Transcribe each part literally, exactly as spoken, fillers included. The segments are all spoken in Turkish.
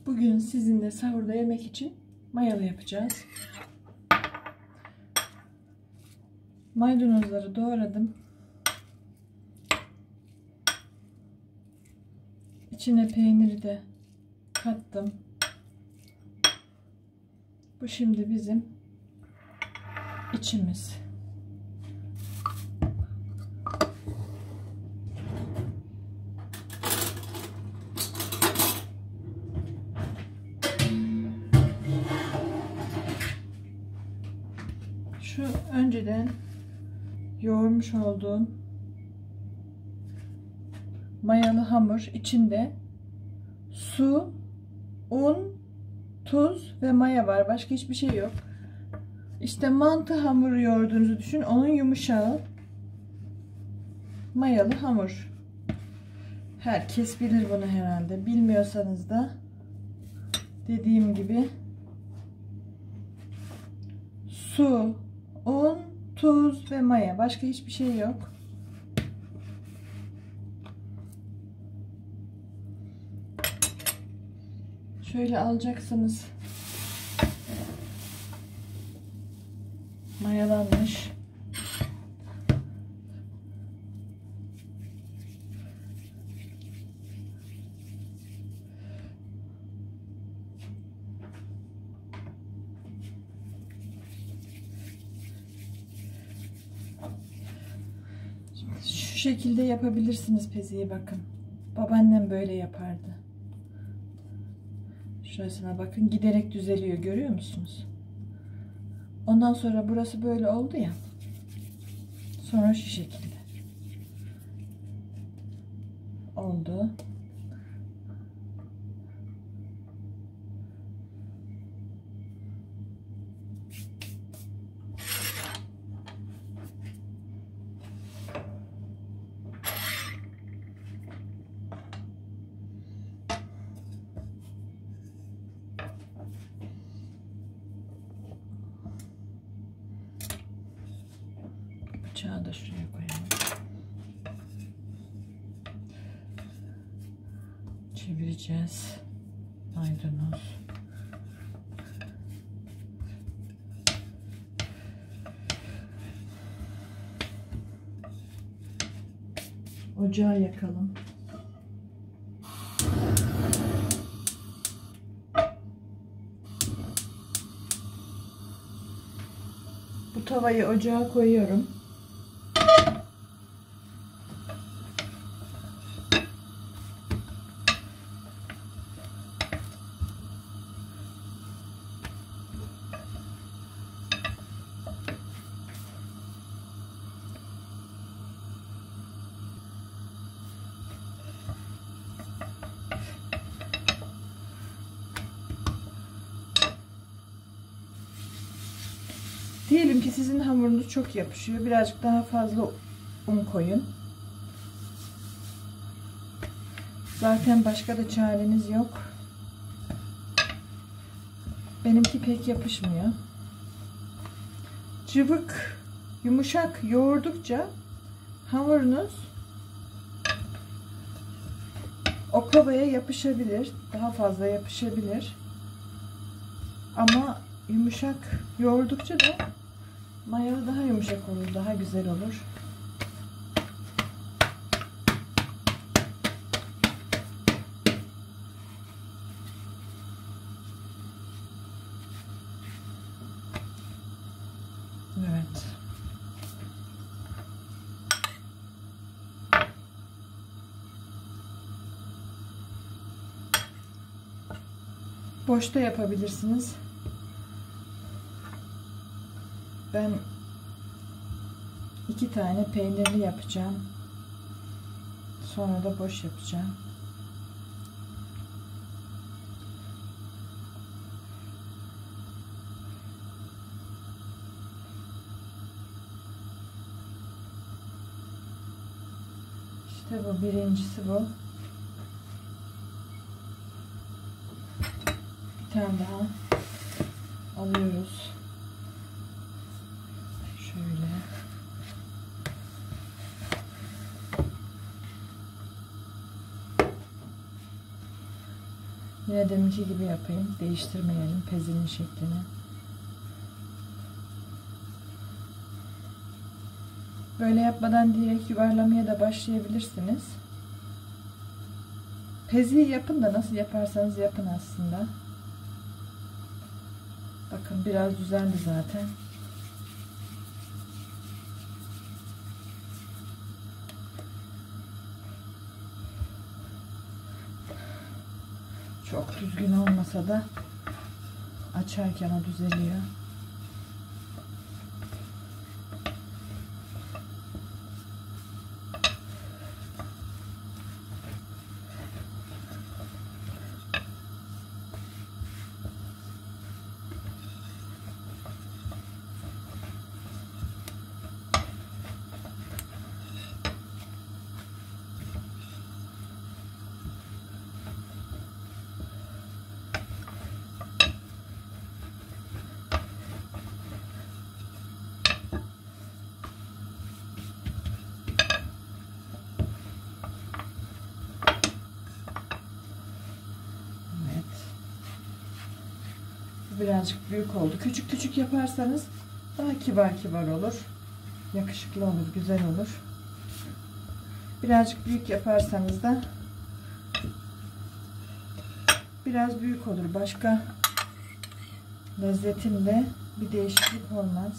Bugün sizinle sahurda yemek için mayalı yapacağız. Maydanozları doğradım. İçine peyniri de kattım. Bu şimdi bizim içimiz. Şu önceden yoğurmuş olduğum mayalı hamur içinde su, un, tuz ve maya var. Başka hiçbir şey yok. İşte mantı hamuru yoğurduğunuzu düşün. Onun yumuşağı mayalı hamur. Herkes bilir bunu herhalde. Bilmiyorsanız da dediğim gibi su, un, tuz ve maya. Başka hiçbir şey yok. Şöyle alacaksınız. Mayalanmış. Şu şekilde yapabilirsiniz peziyi, bakın. Babaannem böyle yapardı. Şurasına bakın, giderek düzeliyor, görüyor musunuz? Ondan sonra burası böyle oldu ya. Sonra şu şekilde oldu. Bıçağı da şuraya koyalım. Çevireceğiz. Maydanoz. Ocağı yakalım. Bu tavayı ocağa koyuyorum. Diyelim ki sizin hamurunuz çok yapışıyor. Birazcık daha fazla un koyun. Zaten başka da çareniz yok. Benimki pek yapışmıyor. Cıvık, yumuşak yoğurdukça hamurunuz oklavaya yapışabilir. Daha fazla yapışabilir. Ama yumuşak yoğurdukça da mayalı daha yumuşak olur, daha güzel olur. Evet. Boşta yapabilirsiniz. Ben iki tane peynirli yapacağım. Sonra da boş yapacağım. İşte bu birincisi bu. Bir tane daha alıyoruz. Şöyle. Yine deminki gibi yapayım. Değiştirmeyelim pezinin şeklini. Böyle yapmadan direkt yuvarlamaya da başlayabilirsiniz. Pezi yapın da nasıl yaparsanız yapın aslında. Bakın biraz düzeldi zaten. Çok düzgün olmasa da açarken o düzeliyor. Birazcık büyük oldu. Küçük küçük yaparsanız daha kibar kibar olur. Yakışıklı olur, güzel olur. Birazcık büyük yaparsanız da biraz büyük olur. Başka lezzetinde bir değişiklik olmaz.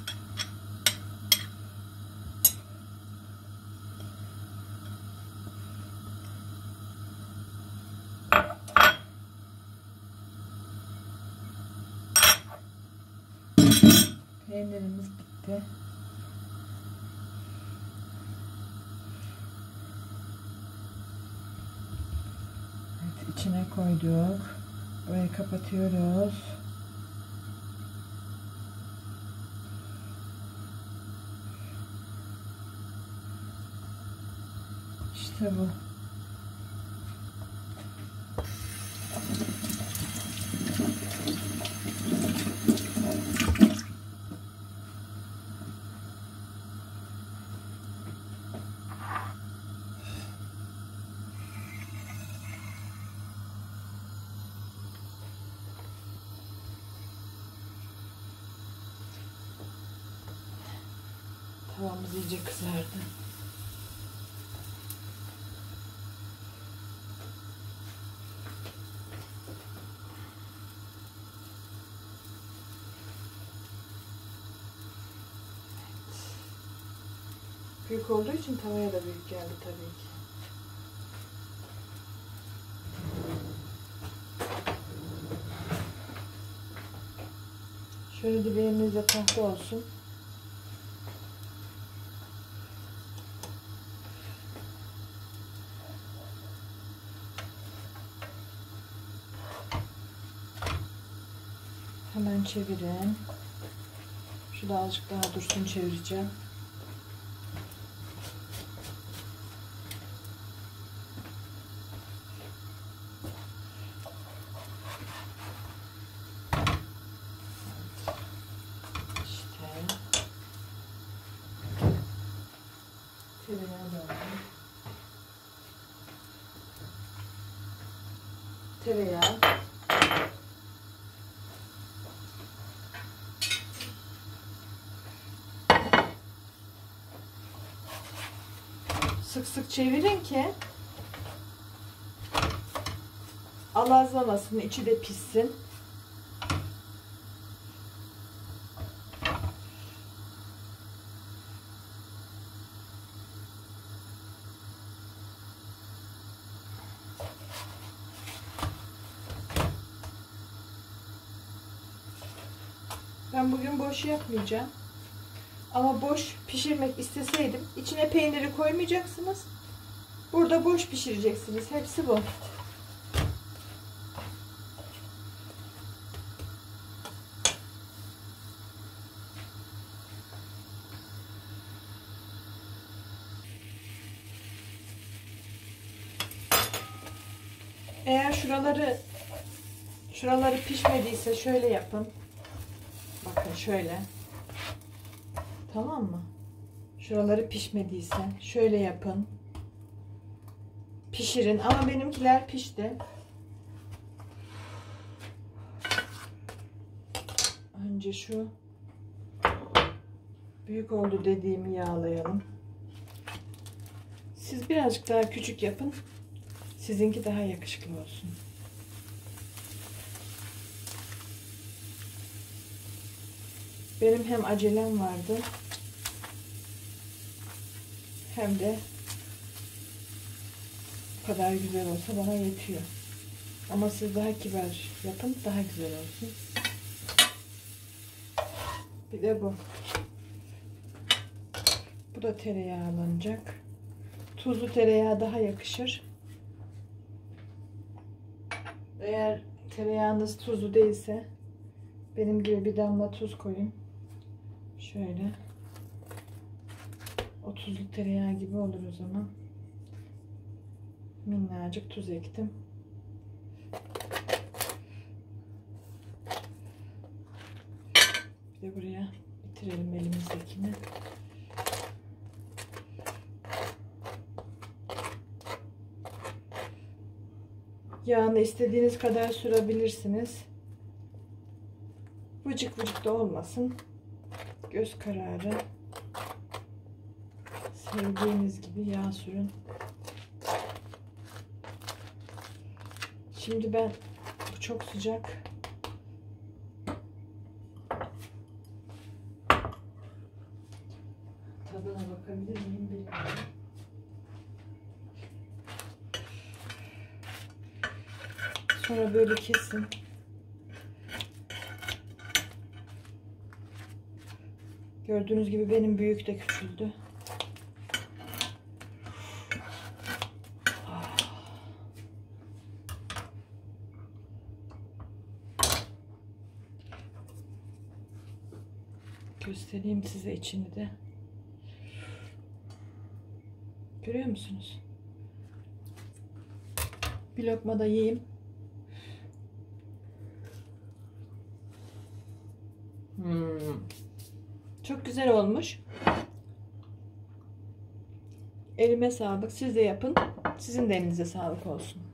Peynirimiz bitti. Evet, içine koyduk. Burayı kapatıyoruz. İşte bu. Tavamız iyice kızardı. Büyük olduğu için tavaya da büyük geldi tabii ki. Şöyle dibeğimizde tahta olsun. Hemen çevirin. Şu da azıcık daha dursun, çevireceğim. İşte. Tereyağı da alalım. Tereyağı. Sık sık çevirin ki alazlamasın, içi de pişsin. Ben bugün boş yapmayacağım. Ama boş pişirmek isteseydim içine peyniri koymayacaksınız. Burada boş pişireceksiniz. Hepsi bu. Eğer şuraları şuraları pişmediyse şöyle yapın. Bakın şöyle. Tamam mı? Şuraları pişmediyse şöyle yapın. Pişirin ama benimkiler pişti. Önce şu büyük oldu dediğimi yağlayalım. Siz birazcık daha küçük yapın. Sizinki daha yakışıklı olsun. Benim hem acelem vardı hem de bu kadar güzel olsa bana yetiyor. Ama siz daha kibar yapın, daha güzel olsun. Bir de bu. Bu da tereyağlanacak. Tuzlu tereyağı daha yakışır. Eğer tereyağınız tuzlu değilse benim gibi bir damla tuz koyun. Şöyle. O tuzlu tereyağı gibi olur o zaman. Minnacık tuz ektim. Bir de buraya bitirelim elimizdekini. Yağını istediğiniz kadar sürebilirsiniz. Vıcık vıcık da olmasın. Göz kararı. Sevdiğiniz gibi yağ sürün. Şimdi ben, bu çok sıcak. Tadına bakabilir miyim bilmiyorum. Sonra böyle kesin. Gördüğünüz gibi benim büyük de küçüldü. Göstereyim size içini de. Görüyor musunuz? Bir lokma da yiyeyim. Hmm. Çok güzel olmuş. Elime sağlık. Siz de yapın. Sizin de elinize sağlık olsun.